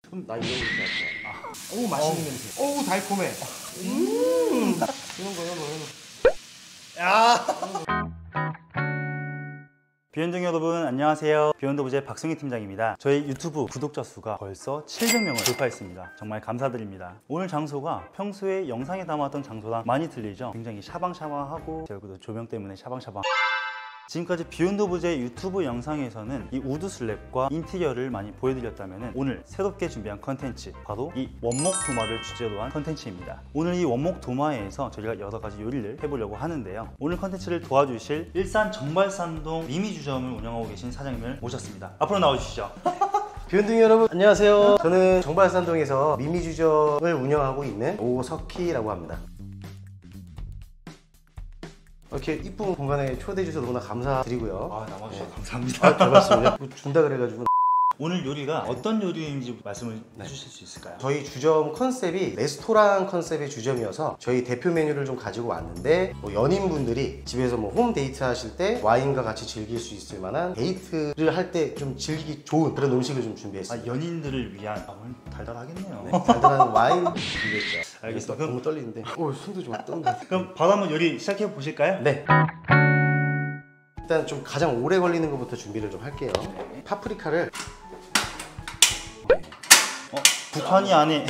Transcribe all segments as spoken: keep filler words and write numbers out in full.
그럼 나 이런 거 좋아할 거야. 아. 오 맛있는 냄새. 오 달콤해. 음. 이런 거 이런 거 이런 거. 야. 비욘딩 여러분 안녕하세요. 비욘드 부재 박승희 팀장입니다. 저희 유튜브 구독자 수가 벌써 칠백 명을 돌파했습니다. 정말 감사드립니다. 오늘 장소가 평소에 영상에 담았던 장소랑 많이 틀리죠? 굉장히 샤방샤방하고 제 얼굴도 조명 때문에 샤방샤방. 지금까지 비욘드 부재 유튜브 영상에서는 이 우드 슬랩과 인테리어를 많이 보여드렸다면 오늘 새롭게 준비한 컨텐츠 바로 이 원목 도마를 주제로 한 컨텐츠입니다. 오늘 이 원목 도마에서 저희가 여러 가지 요리를 해보려고 하는데요. 오늘 컨텐츠를 도와주실 일산 정발산동 미미주점을 운영하고 계신 사장님을 모셨습니다. 앞으로 나와주시죠. 비욘딩 여러분 안녕하세요. 저는 정발산동에서 미미주점을 운영하고 있는 오석희라고 합니다. 이렇게 이쁜 공간에 초대해 주셔서 너무나 감사드리고요. 아, 나와주셔서 네. 감사합니다. 아, 별 말씀을요. 뭐 준다 그래가지고. 오늘 요리가 어떤 요리인지 말씀을 네. 해주실 수 있을까요? 저희 주점 컨셉이 레스토랑 컨셉의 주점이어서 저희 대표 메뉴를 좀 가지고 왔는데 뭐 연인분들이 집에서 뭐 홈 데이트 하실 때 와인과 같이 즐길 수 있을 만한 데이트를 할 때 좀 즐기기 좋은 그런 음식을 좀 준비했습니다. 아, 연인들을 위한 아, 오늘 달달하겠네요. 네, 달달한 와인 준비했죠. 알겠습니다. 그럼 너무 떨리는데. 오, 손도 좀 떨린다. 그럼 바로 한번 요리 시작해 보실까요? 네. 일단 좀 가장 오래 걸리는 것부터 준비를 좀 할게요. 파프리카를 어? 북한이 안에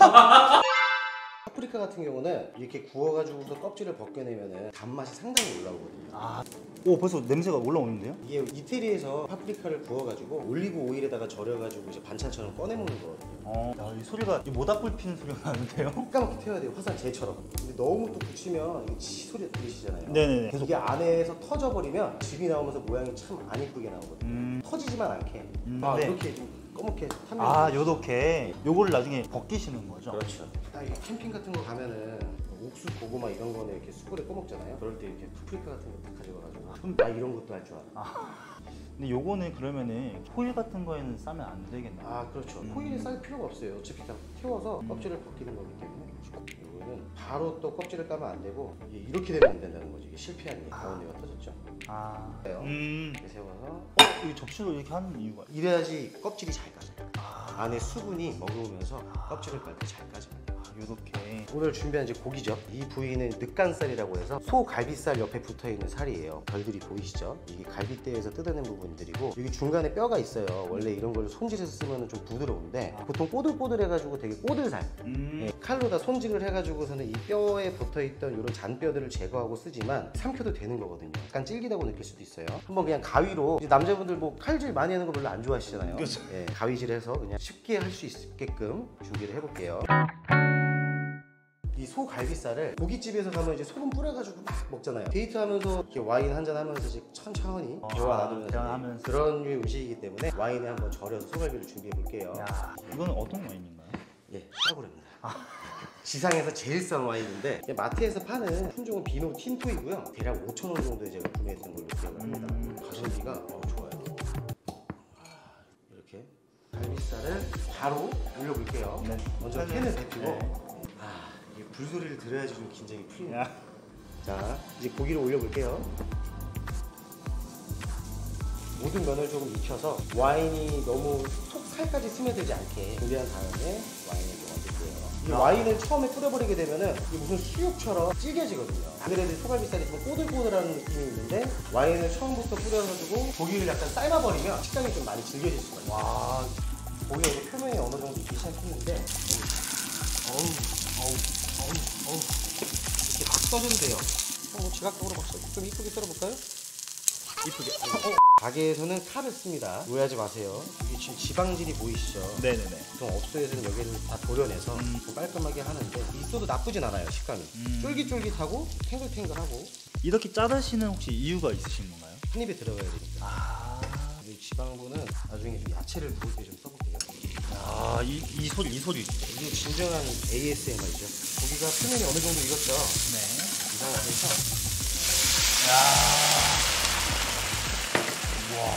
파프리카 같은 경우는 이렇게 구워가지고서 껍질을 벗겨내면 단맛이 상당히 올라오거든요. 아, 오 벌써 냄새가 올라오는데요? 이게 이태리에서 파프리카를 구워가지고 올리브 오일에다가 절여가지고 이제 반찬처럼 꺼내 먹는 거거든요. 어, 야, 이 소리가 이 모닥불 피는 소리가 나는데요? 까맣게 태워야 돼요, 화산 재처럼. 근데 너무 또 붙이면 이게 치 소리 들리시잖아요. 네네네. 계속 이게 안에서 터져버리면 즙이 나오면서 모양이 참 안 이쁘게 나오거든요. 음... 터지지만 않게. 음, 아, 네. 이렇게 좀 꺼멓게 타면. 아, 요렇게 요거를 나중에 벗기시는 거죠? 그렇죠. 딱 이게 캠핑 같은 거 가면은 옥수 고구마 이런 거는 이렇게 숯불에 꺼먹잖아요. 그럴 때 이렇게 파프리카 같은 거 딱 가져가가지고 그럼 나 이런 것도 할 줄 알아. 아. 근데 요거는 그러면은 포일 같은 거에는 싸면 안 되겠네요. 아, 그렇죠. 음. 포일에 쌀 필요가 없어요. 어차피 다 태워서 음. 껍질을 벗기는 거기 때문에. 이거는 바로 또 껍질을 까면 안 되고 이게 이렇게 되면 안 된다는 거지. 이게 실패한 게. 아. 가운데가 터졌죠. 아, 음. 이렇게 세워서 어? 이 접시로 이렇게 하는 이유가 이래야지 껍질이 잘 까져요. 아. 안에 수분이 머금으면서 껍질을 깔 때 잘 까져요. 요렇게. 오늘 준비한 이제 고기죠. 이 부위는 늑간살이라고 해서 소 갈비살 옆에 붙어있는 살이에요. 별들이 보이시죠? 이게 갈비뼈에서 뜯어낸 부분들이고 여기 중간에 뼈가 있어요. 원래 이런 걸 손질해서 쓰면 좀 부드러운데 보통 꼬들꼬들해가지고 되게 꼬들살. 음. 예, 칼로 다 손질을 해가지고서는 이 뼈에 붙어있던 이런 잔뼈들을 제거하고 쓰지만 삼켜도 되는 거거든요. 약간 질기다고 느낄 수도 있어요. 한번 그냥 가위로 이제 남자분들 뭐 칼질 많이 하는 거 별로 안 좋아하시잖아요. 그렇죠. 예, 가위질해서 그냥 쉽게 할 수 있게끔 준비를 해볼게요. 이 소 갈비살을 고깃집에서 가면 이제 소금 뿌려가지고 막 먹잖아요. 데이트하면서 이렇게 와인 한잔 하면서 이제 천천히 어, 대화 나누면서 대화하면서. 그런 류의 음식이기 때문에 와인에 한번 절여서 소갈비를 준비해 볼게요. 야, 이건 어떤 와인인가요? 예, 싸구려입니다. 아. 지상에서 제일 싼 와인인데 마트에서 파는 품종은 비노 틴토이고요. 대략 오천 원 정도에 제가 구매했던 걸로 기억을 합니다. 음. 가성비가 어, 좋아요. 이렇게 갈비살을 바로 올려볼게요. 네. 먼저 팬을 데피고 네. 아, 이게 불소리를 들어야지 좀 긴장이 풀립니다. 야. 자, 이제 고기를 올려볼게요. 모든 면을 조금 익혀서 와인이 너무 속 살까지 스며들지 않게 준비한 다음에 와인을 넣어줄게요. 이 아. 와인을 처음에 뿌려버리게 되면은 이게 무슨 수육처럼 질겨지거든요. 아무래도 소갈비살이 좀 꼬들꼬들한 느낌이 있는데 와인을 처음부터 뿌려가지고 고기를 약간 삶아버리면 식감이 좀 많이 질겨질 수가 있어요. 와, 고기가 이제 표면이 어느 정도 익기 시작했는데 어우, 어우, 어우, 어우, 이렇게 막 써줘도 돼요. 어, 지각적으로 막 써, 좀 이쁘게 썰어볼까요? 이쁘게. 어. 가게에서는 칼을 씁니다. 오해하지 마세요. 이게 지금 지방질이 보이시죠? 네네네. 보통 업소에서는 여기를 다 도려내서 음. 좀 깔끔하게 하는데 있어도 나쁘진 않아요, 식감이. 음. 쫄깃쫄깃하고 탱글탱글하고 이렇게 자르시는 혹시 이유가 있으신 건가요? 한 입에 들어가야 되니까. 아, 이 지방부는 나중에 좀 야채를 구울 때 좀 써볼게요. 아, 이, 이 소리, 이 소리. 이게 진정한 에이에스엠알이죠. 고기가 표면이 어느 정도 익었죠? 네. 이 상태에서 야. 와.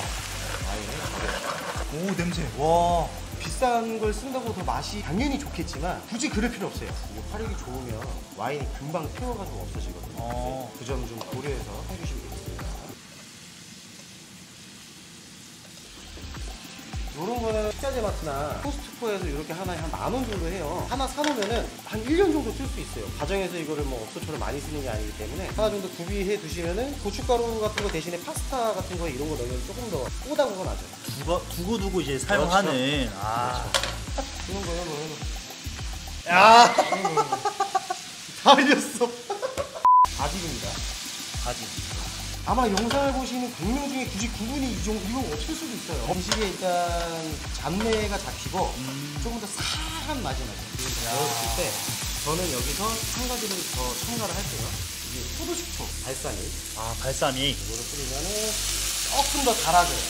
와인을 오, 냄새. 와. 비싼 걸 쓴다고 더 맛이 당연히 좋겠지만 굳이 그럴 필요 없어요. 이게 화력이 좋으면 와인이 금방 태워가지고 없어지거든요. 어. 그 점 좀 고려해서 해주시면 되겠습니다. 이런 거는 식자재마트나 코스트코에서 이렇게 하나에 한 만 원 정도 해요. 하나 사놓으면은 한 일 년 정도 쓸 수 있어요. 가정에서 이거를 뭐 업소처럼 많이 쓰는 게 아니기 때문에 하나 정도 구비해 두시면은 고춧가루 같은 거 대신에 파스타 같은 거에 이런 거 넣으면 조금 더 꼬다구가 나죠. 두고 두고 두고 이제 사용하는. 그렇죠. 아. 이런 거, 이런 거, 이런 거. 야, 다 흘렸어. 바질입니다. 바질. 아마 영상을 보시는 백 명 중에 굳이 구 분이 이 정도 이거 없을 수도 있어요. 음식에 일단 잡내가 잡히고 음. 조금 더 사한 맛이 나죠. 그래서 넣었을 때 저는 여기서 한 가지를 더 첨가를 할게요. 이게 포도식초, 발사믹. 아, 발사믹. 이거를 뿌리면은 조금 더 달아져요.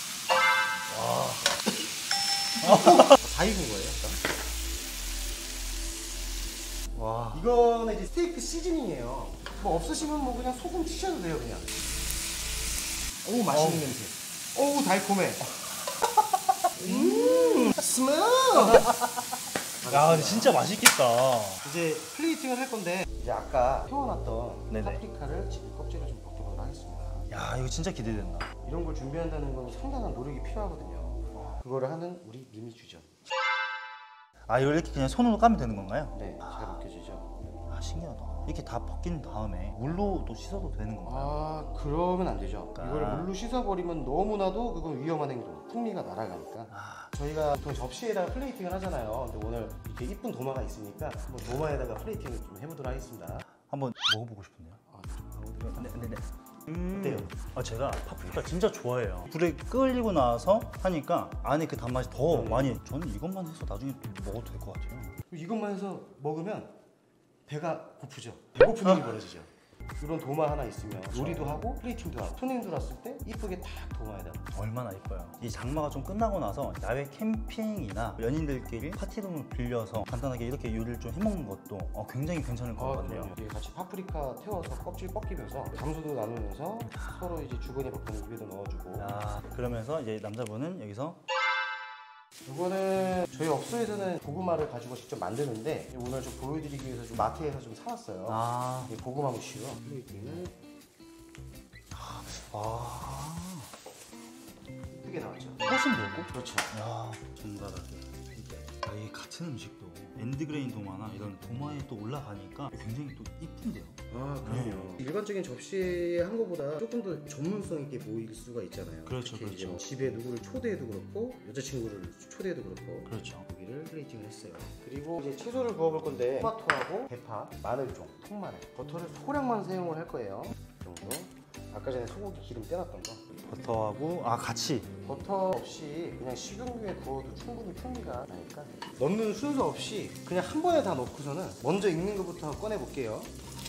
와. 다 익은 거예요, 일단. 와. 이거는 이제 스테이크 시즈닝이에요. 뭐 없으시면 뭐 그냥 소금 치셔도 돼요, 그냥. 오, 맛있는 어우. 냄새. 오, 달콤해. 음, 스멜. 야, 근데 진짜 맛있겠다. 이제 플레이팅을 할 건데 이제 아까 태워놨던 네네. 파프리카를 지금 껍질을 좀 벗겨보도록 하겠습니다. 야, 이거 진짜 기대된다. 이런 걸 준비한다는 건 상당한 노력이 필요하거든요. 그거를 하는 우리 미미주죠. 아, 이걸 이렇게 그냥 손으로 까면 되는 건가요? 네, 잘 벗겨지죠. 아, 신기하다. 이렇게 다 벗긴 다음에 물로 또 씻어도 되는 건가요? 아, 그러면 안 되죠. 아. 이거를 물로 씻어버리면 너무나도 그건 위험한 행동. 풍미가 날아가니까. 아. 저희가 보통 접시에다가 플레이팅을 하잖아요. 근데 오늘 이렇게 이쁜 도마가 있으니까 한번 도마에다가 플레이팅을 좀 해보도록 하겠습니다. 한번 먹어보고 싶은데요. 아, 네. 네, 네, 네. 음. 어때요? 아, 제가 파프리카 진짜 좋아해요. 불에 끓이고 나서 하니까 안에 그 단맛이 더 음. 많이. 저는 이것만 해서 나중에 또 먹어도 될 것 같아요. 이것만 해서 먹으면 배가 고프죠. 배고픈 일이 벌어지죠. 이런 도마 하나 있으면 요리도 하고 플레이팅도 하고 손님 들어왔을 때 이쁘게 딱 도마에다. 얼마나 이뻐요. 이 장마가 좀 끝나고 나서 야외 캠핑이나 연인들끼리 파티룸을 빌려서 간단하게 이렇게 요리를 좀 해먹는 것도 어, 굉장히 괜찮을 것 같네요. 그럼요. 같이 파프리카 태워서 껍질 벗기면서 담소도 나누면서 서로 이제 주거니 받거니 입에도 넣어주고. 자, 그러면서 이제 남자분은 여기서 이거는 저희 업소에서는 고구마를 가지고 직접 만드는데 오늘 좀 보여드리기 위해서 좀 마트에서 좀 사왔어요. 아, 이 고구마 무시로 플레이팅을 아, 크게 나왔죠. 훨씬 넓고. 그렇죠. 야, 정갈하게. 아, 이 같은 음식도 엔드그레인 도마나 이런 도마에 또 올라가니까 굉장히 또 이쁜데요. 아, 그럼요. 일반적인 접시에 한 거보다 조금 더 전문성 있게 보일 수가 있잖아요. 그렇죠, 특히 이제 그렇죠. 뭐 집에 누구를 초대해도 그렇고 여자친구를 초대해도 그렇고. 그렇죠. 여기를 플레이팅을 했어요. 그리고 이제 채소를 구워볼 건데 토마토하고 대파, 마늘종, 통마늘, 버터를 소량만 사용을 할 거예요. 이 정도. 아까 전에 소고기 기름 떼놨던 거. 버터하고 아 같이. 버터 없이 그냥 식용유에 구워도 충분히 풍미가 나니까 넣는 순서 없이 그냥 한 번에 다 넣고서는 먼저 익는 것부터 꺼내 볼게요.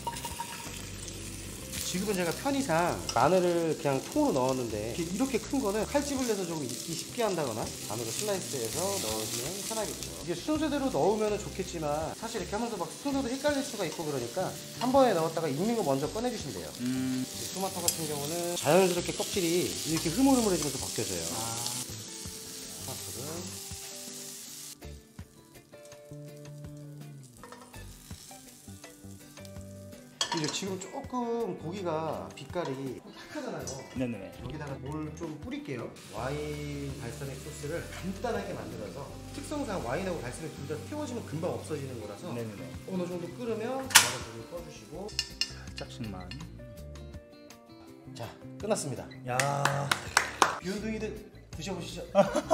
지금은 제가 편의상 마늘을 그냥 통으로 넣었는데 이렇게 큰 거는 칼집을 내서 조금 익기 쉽게 한다거나 마늘을 슬라이스해서 넣으시면 편하겠죠. 이게 순서대로 넣으면 좋겠지만 사실 이렇게 하면서 막 순서도 헷갈릴 수가 있고 그러니까 한 번에 넣었다가 익는 거 먼저 꺼내주시면 돼요. 음. 토마토 같은 경우는 자연스럽게 껍질이 이렇게 흐물흐물해지면서 벗겨져요. 아. 토마토를 이제 지금 조금 고기가 빛깔이 탁하잖아요. 네네네. 여기다가 물 좀 뿌릴게요. 와인 발사믹 소스를 간단하게 만들어서 특성상 와인하고 발사믹 둘 다 태워지면 금방 없어지는 거라서 네네네. 어느 정도 끓으면 바로 불을 꺼주시고 살짝씩만. 자, 끝났습니다. 야. 비운둥이들 드셔보시죠.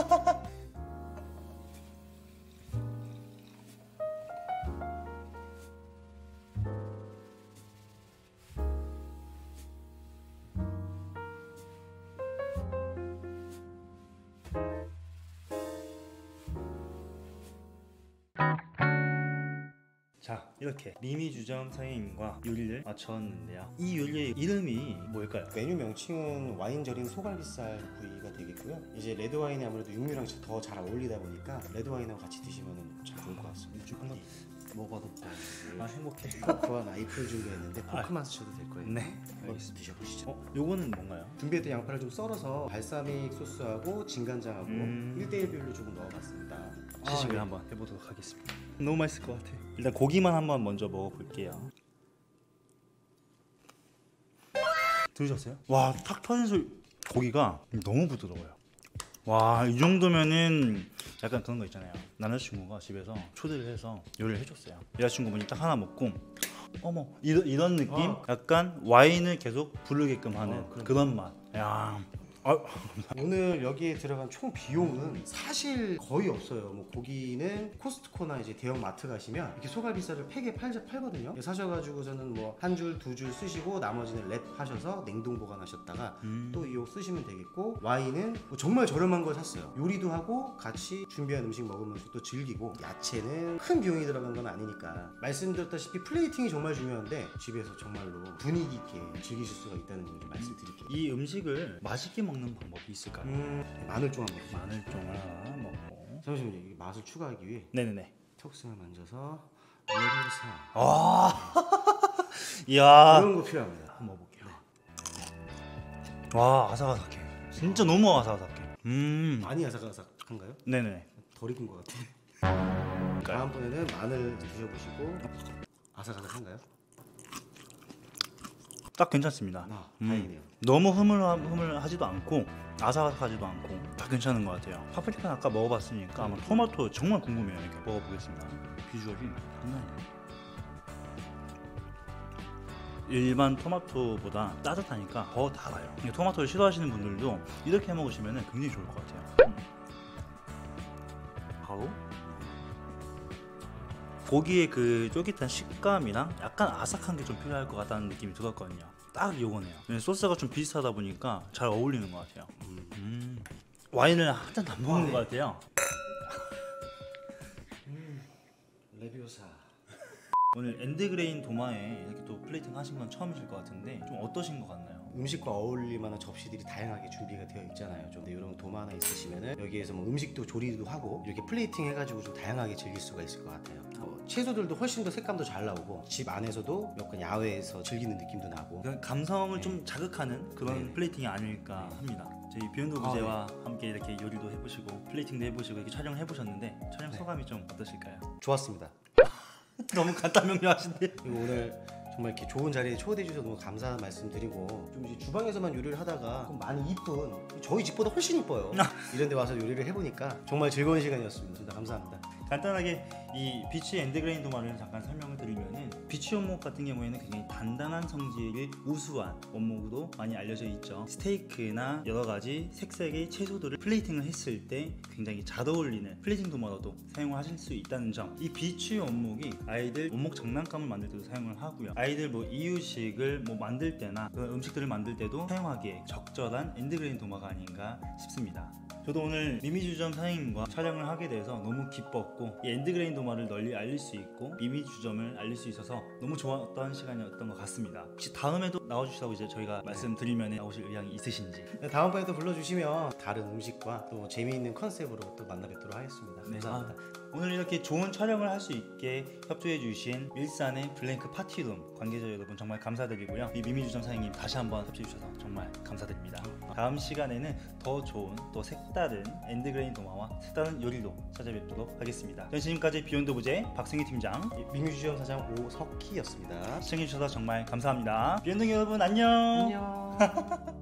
자, 이렇게 미미주점 사장님과 요리를 마쳤는데요. 이 요리의 이름이 뭘까요? 메뉴 명칭은 와인 절인 소갈비살 구이가 되겠고요. 이제 레드 와인이 아무래도 육류랑 더 잘 어울리다 보니까 레드 와인하고 같이 드시면 참 좋을 것 같습니다. 한번 먹어도 아, 행복해. 포크와 나이프를 준비했는데 포크만 쓰셔도 될 거예요. 네, 한번 알겠습니다. 드셔보시죠. 어, 요거는 뭔가요? 준비했던 양파를 좀 썰어서 발사믹 소스하고 진간장하고 음. 일 대 일 비율로 조금 넣어봤습니다. 시식을 아, 예. 한번 해보도록 하겠습니다. 너무 맛있을 것 같아. 일단 고기만 한번 먼저 먹어볼게요. 들으셨어요? 와, 탁 터진 소리. 고기가 너무 부드러워요. 와, 이 정도면은 약간 그런 거 있잖아요. 남자친구가 집에서 초대를 해서 요리를 해줬어요. 여자친구분이 딱 하나 먹고 어머 이런, 이런 느낌? 어. 약간 와인을 계속 부르게끔 하는 어, 그런 그런 맛. 야, 아, 오늘 여기에 들어간 총 비용은 사실 거의 없어요. 뭐 고기는 코스트코나 이제 대형 마트 가시면 이렇게 소갈비살을 팩에 팔, 팔거든요. 사셔가지고서는 뭐 한 줄, 두 줄 쓰시고 나머지는 랩 하셔서 냉동 보관하셨다가 음. 또 이거 쓰시면 되겠고, 와인은 뭐 정말 저렴한 걸 샀어요. 요리도 하고 같이 준비한 음식 먹으면서 또 즐기고, 야채는 큰 비용이 들어간 건 아니니까 말씀드렸다시피 플레이팅이 정말 중요한데 집에서 정말로 분위기 있게 즐기실 수가 있다는 걸 좀 말씀드릴게요. 이 음식을 맛있게 먹는 방법이 있을까요? 음, 마늘종 한번 마늘종을 하나 먹고. 잠시만요. 이 맛을 추가하기 위해 네네네. 턱승을 만져서 레귤사 아, 이야. 이런 거 필요합니다. 한번 먹어볼게요. 와, 아삭아삭해. 진짜 너무 아삭아삭해. 음. 많이 아삭아삭한가요? 네네. 덜 익은 것 같아. 다음번에는 마늘 드셔보시고. 아삭아삭한가요? 딱 괜찮습니다. 아, 음. 다행이네요. 너무 흐물흐물하지도 않고 아삭아삭하지도 않고 딱 괜찮은 것 같아요. 파프리카는 아까 먹어봤으니까 아마 토마토 정말 궁금해요. 이렇게 먹어보겠습니다. 비주얼이 장난 아니에요. 일반 토마토보다 따뜻하니까 더 달아요. 토마토를 싫어하시는 분들도 이렇게 해 먹으시면 굉장히 좋을 것 같아요. 바로 고기의 그 쫄깃한 식감이랑 약간 아삭한 게 좀 필요할 것 같다는 느낌이 들었거든요. 딱 요거네요. 소스가 좀 비슷하다 보니까 잘 어울리는 것 같아요. 음. 음. 와인을 한 잔도 안 먹는 것 같아요. 음. 레뷰사. 오늘 엔드그레인 도마에 이렇게 또 플레이팅 하신 건 처음이실 것 같은데 좀 어떠신 것 같나요? 음식과 어울릴 만한 접시들이 다양하게 준비가 되어 있잖아요. 좀 이런 도마 하나 있으시면은 여기에서 뭐 음식도 조리도 하고 이렇게 플레이팅 해가지고 좀 다양하게 즐길 수가 있을 것 같아요. 어, 채소들도 훨씬 더 색감도 잘 나오고 집 안에서도 약간 야외에서 즐기는 느낌도 나고. 그 감성을 네. 좀 자극하는 그런 네. 플레이팅이 아닐까 합니다. 저희 비욘드 아, 부제와 함께 이렇게 요리도 해보시고 플레이팅도 해보시고 이렇게 촬영을 해보셨는데 촬영 네. 소감이 좀 어떠실까요? 좋았습니다. 너무 간단 명료하신데. 그리고 오늘 정말 이렇게 좋은 자리에 초대해 주셔서 너무 감사한 말씀드리고, 좀 이제 주방에서만 요리를 하다가 좀 많이 이쁜, 저희 집보다 훨씬 이뻐요. 이런 데 와서 요리를 해보니까 정말 즐거운 시간이었습니다. 진짜 감사합니다. 간단하게 이 비치 엔드그레인 도마를 잠깐 설명을 드리면은 비치 원목 같은 경우에는 굉장히 단단한 성질의 우수한 원목으로 많이 알려져 있죠. 스테이크나 여러 가지 색색의 채소들을 플레이팅을 했을 때 굉장히 잘 어울리는 플레이팅 도마로도 사용하실 수 있다는 점. 이 비치 원목이 아이들 원목 장난감을 만들 때도 사용을 하고요. 아이들 뭐 이유식을 뭐 만들 때나 그런 음식들을 만들 때도 사용하기에 적절한 엔드그레인 도마가 아닌가 싶습니다. 저도 오늘 미미주점 사장님과 촬영을 하게 돼서 너무 기뻤고, 이 엔드그레인 도마를 널리 알릴 수 있고 미미주점을 알릴 수 있어서 너무 좋았던 시간이었던 것 같습니다. 혹시 다음에도 나와주시라고 이제 저희가 말씀드리면 나오실 의향이 있으신지. 네, 다음번에 또 불러주시면 다른 음식과 또 재미있는 컨셉으로 또 만나 뵙도록 하겠습니다. 네, 감사합니다. 아, 오늘 이렇게 좋은 촬영을 할 수 있게 협조해 주신 일산의 블랭크 파티룸 관계자 여러분 정말 감사드리고요. 이 미미주점 사장님 다시 한번 협조해 주셔서 정말 감사드립니다. 다음 시간에는 더 좋은 또 색다른 엔드그레인 도마와 색다른 요리로 찾아뵙도록 하겠습니다. 지금까지 비욘드 부제 박승희 팀장, 미미주점 사장 오석희였습니다. 시청해주셔서 정말 감사합니다. 비욘드 여러분 안녕. 안녕.